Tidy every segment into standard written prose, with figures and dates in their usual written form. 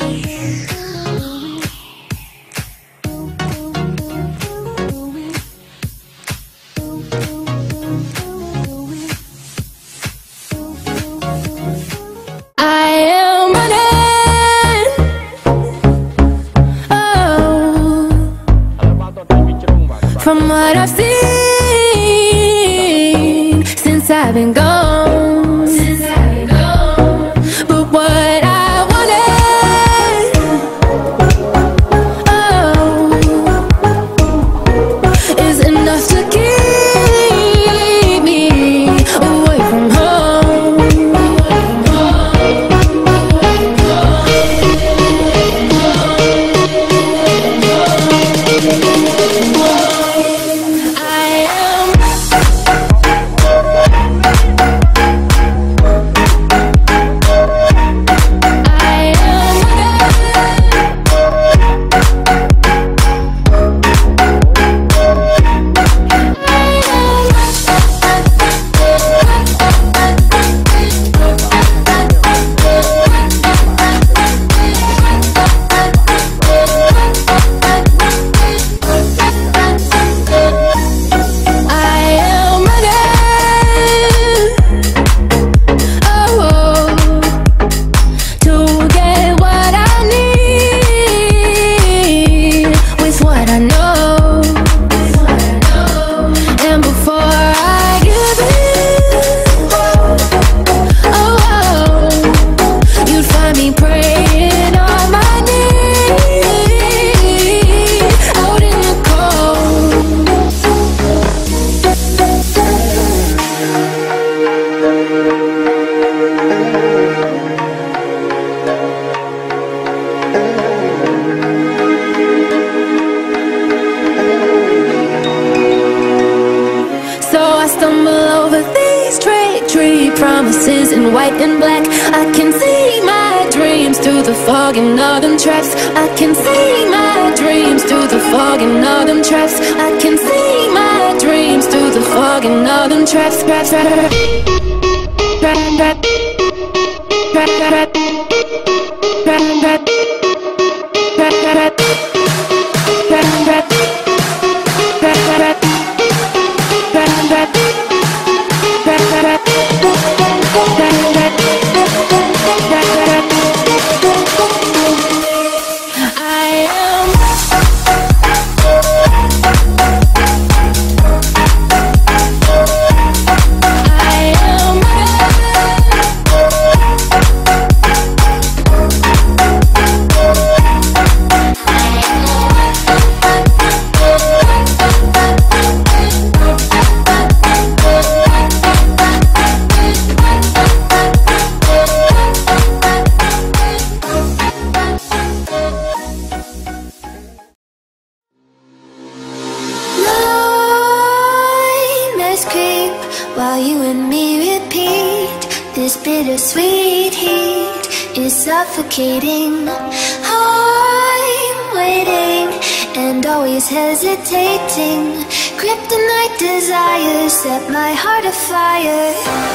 From what I've seen since I've been gone, but what I wanted, is enough to keep me away from home. Promises in white and black. I can see my dreams through the fog and all them traps. I can see my dreams through the fog and all them traps. I can see my dreams through the fog and all them traps. Traps, traps, traps, traps, traps, traps, traps, traps, while you and me repeat. This bittersweet heat is suffocating. I'm waiting and always hesitating. Kryptonite desires set my heart afire.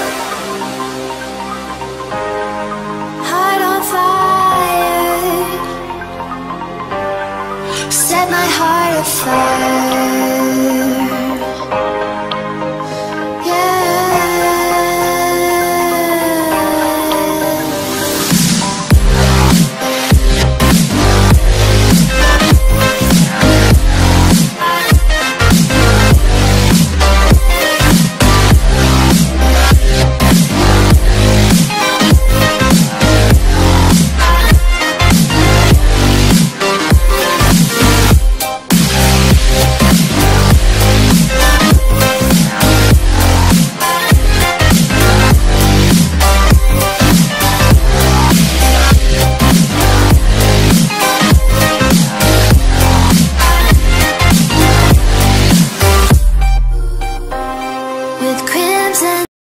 Heart on fire. Set my heart afire.